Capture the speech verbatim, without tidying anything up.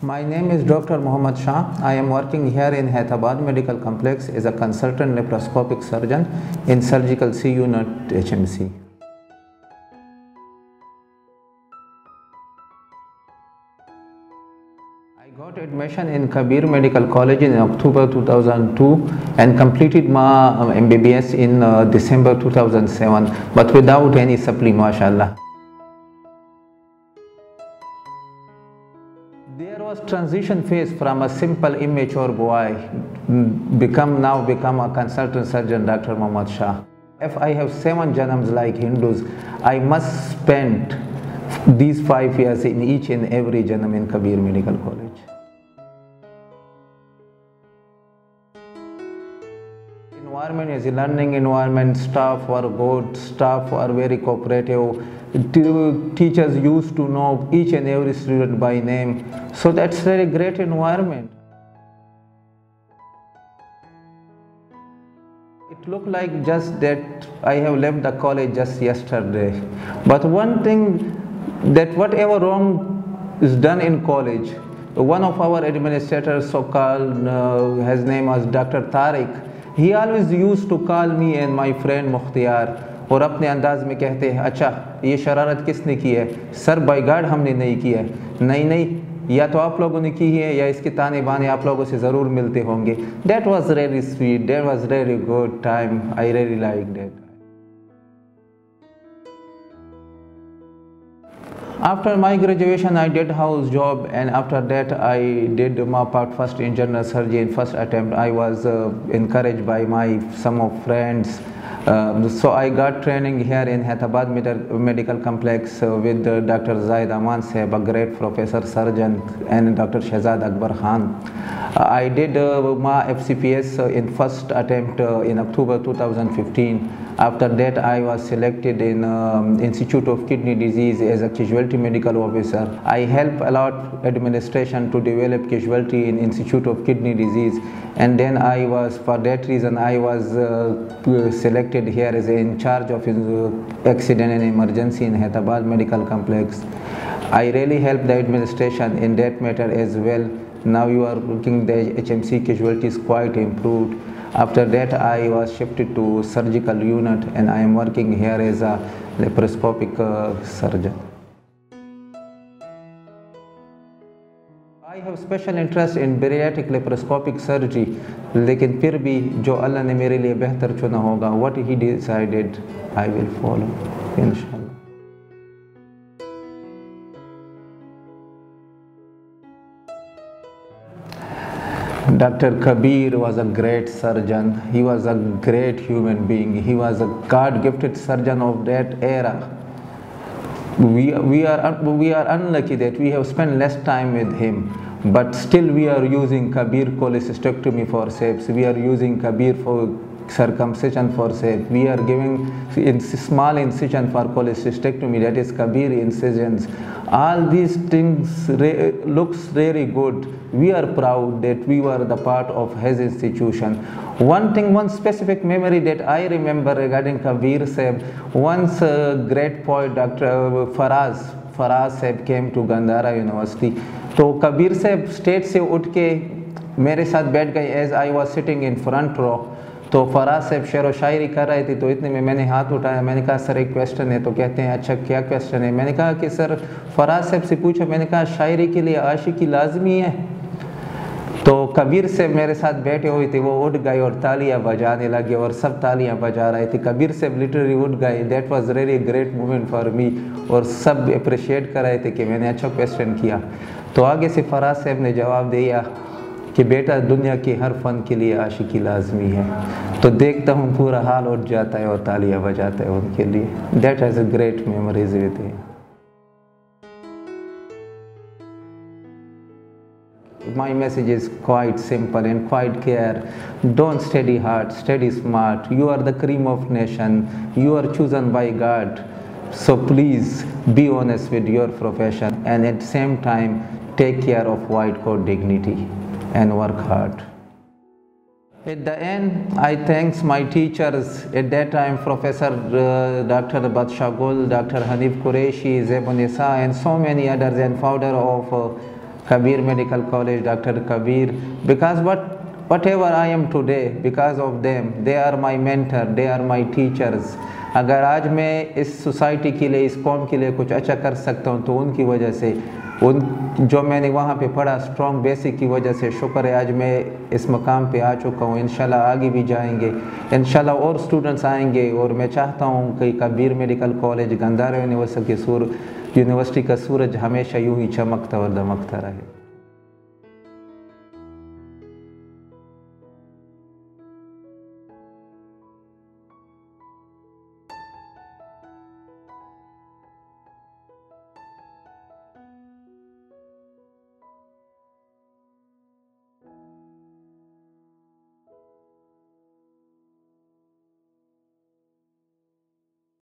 My name is Doctor Mohammad Shah. I am working here in Hayatabad Medical Complex as a consultant laparoscopic surgeon in surgical C unit H M C. I got admission in Kabir Medical College in October two thousand two and completed my M B B S in uh, December two thousand seven, but without any supply, mashallah. There was transition phase from a simple immature boy become now become a consultant surgeon, Doctor Mohammad Shah. If I have seven janams like Hindus, I must spend these five years in each and every janam in Kabir Medical College. Environment is a learning environment, staff were good, staff were very cooperative, teachers used to know each and every student by name, so that's a very great environment. It looked like just that I have left the college just yesterday, but one thing that whatever wrong is done in college, one of our administrators, so-called, uh, his name was Doctor Tariq, he always used to call me and my friend Mukhtiyar और अपने अंदाज में कहते हैं, अच्छा ये शरारत किसने की है सर, बाय गॉड हमने नहीं की है, नहीं नहीं या तो आप लोगों ने की है या इसके ताने बाने आप लोगों से ज़रूर मिलते होंगे. That was really sweet, that was really good time, I really liked it. After my graduation, I did house job, and after that I did my part first in general surgery. In first attempt, I was uh, encouraged by my some of friends. Uh, so I got training here in Hayatabad Med Medical Complex uh, with uh, Doctor Zaid Aman Sahib, a great professor surgeon, and Doctor Shahzad Akbar Khan. Uh, I did uh, my F C P S uh, in first attempt uh, in October two thousand fifteen. After that, I was selected in um, Institute of Kidney Disease as a casualty medical officer. I help a lot administration to develop casualty in Institute of Kidney Disease, and then I was, for that reason, I was uh, selected here as in charge of uh, accident and emergency in Hayatabad Medical Complex. I really helped the administration in that matter as well. Now you are looking the H M C casualties quite improved. After that, I was shifted to surgical unit, and I am working here as a laparoscopic uh, surgeon. I have special interest in bariatric laparoscopic surgery, लेकिन फिर भी जो अल्लाह ने मेरे लिए बेहतर चुना होगा, what he decided, I will follow, inshallah. Doctor Kabir was a great surgeon. He was a great human being. He was a God-gifted surgeon of that era. We, we, are, we are unlucky that we have spent less time with him, but still we are using Kabir cholecystectomy forceps. We are using Kabir for circumcision forceps. We are giving in small incision for cholecystectomy, that is Kabir incisions. All these things re looks very good. We are proud that we were the part of his institution. One thing, one specific memory that I remember regarding Kabir Sahib, once a great poet, Doctor Faraz, Faraz Sahib came to Gandhara University. So Kabir Sahib stage से उठ के मेरे साथ बैठ गए as I was sitting in front row. तो फराज साहब शेर व शायरी कर रहे थे, तो इतने में मैंने हाथ उठाया, मैंने कहा सर एक क्वेश्चन है. तो कहते हैं अच्छा क्या क्वेश्चन है. मैंने कहा कि सर फराज साहब से पूछा. मैंने कहा शायरी के लिए आशिकी लाजमी है. तो कबीर साहब मेरे साथ बैठे हुए थे, वो उठ गए और तालियां बजाने लगे और सब तालियां बजा रहे थे. कबीर साहब लिटरली उठ गए. That was really great moment for me, और सब अप्रिशिएट कर रहे थे कि मैंने अच्छा क्वेश्चन किया. तो आगे से फराज साहब ने जवाब दिया कि बेटा दुनिया के हर फन के लिए आशिकी लाजमी है. तो देखता हूँ पूरा हाल उठ जाता है और तालियां बजाता है उनके लिए. That has a great memories with him. My message is quite simple and quite clear. Don't study hard, study smart. You are the cream of nation. You are chosen by God. So please be honest with your profession, and at the same time take care of white coat dignity and work hard. At the end, I thanks my teachers at that time, Professor uh, Doctor Badshagul, Doctor Hanif Qureshi, Zebun Issa, and so many others, and founder of uh, Kabir Medical College, Doctor Kabir, because what whatever I am today, because of them, they are my mentor, they are my teachers. अगर आज मैं इस society के लिए, इस कौम के लिए कुछ अच्छा कर सकता हूँ तो उनकी वजह से, उन जो मैंने वहाँ पे पढ़ा स्ट्रॉन्ग बेसिक की वजह से शुक्र है आज मैं इस मकाम पे आ चुका हूँ। इंशाल्लाह आगे भी जाएंगे, इंशाल्लाह और स्टूडेंट्स आएंगे, और मैं चाहता हूँ कि Kabir medical college, Gandhara university के सूर यूनिवर्सिटी का सूरज हमेशा यूँ ही चमकता और दमकता रहे।